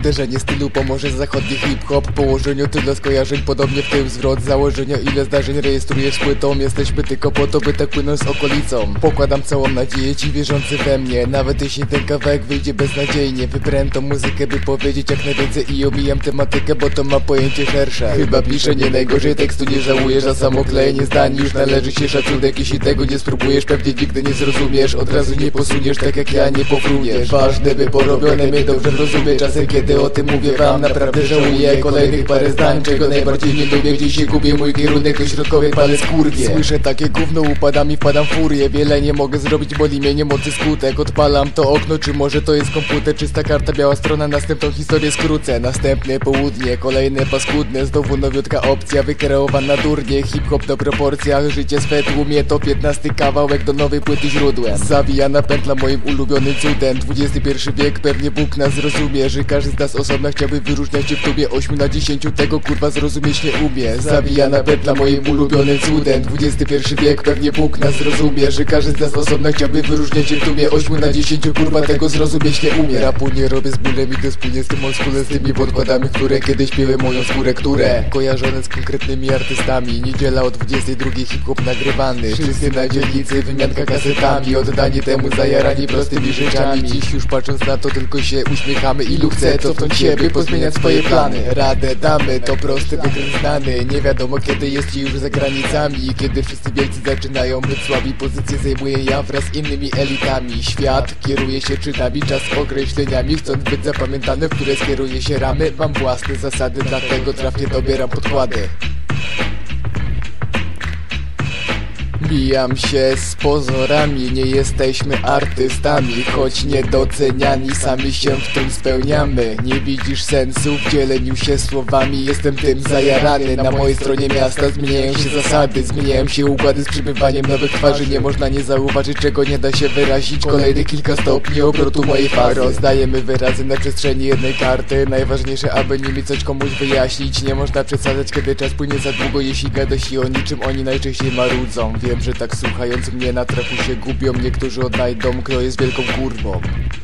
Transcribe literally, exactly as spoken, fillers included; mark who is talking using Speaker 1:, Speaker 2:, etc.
Speaker 1: Uderzenie stylu pomoże zachodni hip-hop. Położeniu tyle skojarzeń, podobnie w tył zwrot założenia. Ile zdarzeń rejestrujesz z płytą? Jesteśmy tylko po to, by tak płynąć z okolicą. Pokładam całą nadzieję ci wierzący we mnie. Nawet jeśli ten kawałek wyjdzie beznadziejnie, wybrałem tą muzykę, by powiedzieć jak najwięcej i omijam tematykę, bo to ma pojęcie szersze. Chyba piszę nie najgorzej, tekstu nie żałujesz, a samo klejenie zdań już należy się szacunek. Jeśli tego nie spróbujesz, pewnie nigdy nie zrozumiesz. Od razu nie posuniesz, tak jak ja nie pofruniesz. Ważne, by porobione mnie dobrze rozumie. Czasem kiedy o tym mówię wam, naprawdę żałuję kolejnych parę zdań, czego najbardziej nie lubię. Gdzieś się gubię, mój kierunek to środkowy palec kurwie. Słyszę takie gówno, upadam i wpadam w furię. Wiele nie mogę zrobić, boli mnie niemocy skutek. Odpalam to okno, czy może to jest komputer? Czysta karta, biała strona, następną historię skrócę. Następne południe, kolejne paskudne. Znowu nowiutka opcja, wykreowana durnie. Hip-hop na proporcjach, życie swe tłumie. To piętnasty kawałek do nowej płyty źródłem. Zawijana pętla moim ulubionym cudem. dwudziesty pierwszy wiek, pewnie Bóg nas zrozumie, że każdy z nas osobna chciałby wyróżniać się w tubie. Ośmiu na dziesięciu tego kurwa zrozumieć nie umie. Zawijana pętla moim ulubionym cudem. dwudziesty pierwszy wiek, pewnie Bóg nas zrozumie, że każdy z nas osobna chciałby wyróżniać się w tubie. Ośmiu na dziesięciu kurwa tego zrozumieć nie umie. Rapu nie robię z bólem, idę wspólnie z tym oldschoolem, z tymi podkładami, które kiedyś piły moją skórę, które kojarzone z konkretnymi artystami. Niedziela o dwudziestej drugiej hip-hop nagrywany. Wszyscy na dzielnicy, wymianka kasetami. Oddani temu zajarani prostymi rzeczami. Dziś już patrząc na to tylko się uśmiechamy. Ilu chce cofnąć się, by pozmieniać swoje plany. Radę damy, to prosty wykręt znany. Nie wiadomo kiedy jest ci już za granicami. I kiedy wszyscy wielcy zaczynają być słabi, pozycję zajmuję ja wraz z innymi elitami. Świat kieruje się czytami, czas określeniami. Chcąc być zapamiętany, w które skieruje się ramy. Mam własne zasady, dlatego trafnie dobieram podkłady. Bijam się z pozorami, nie jesteśmy artystami. Choć niedoceniani, sami się w tym spełniamy. Nie widzisz sensu w dzieleniu się słowami. Jestem tym zajarany, na mojej stronie miasta zmieniają się zasady. Zmieniają się układy z przybywaniem nowych twarzy. Nie można nie zauważyć, czego nie da się wyrazić. Kolejne kilka stopni obrotu mojej fazy. Rozdajemy wyrazy na przestrzeni jednej karty. Najważniejsze, aby nimi coś komuś wyjaśnić. Nie można przesadzać, kiedy czas płynie za długo. Jeśli gada się o niczym, oni najczęściej marudzą. Wiem, że tak słuchając mnie na traku się gubią. Niektórzy odnajdą, kto jest wielką kurwą.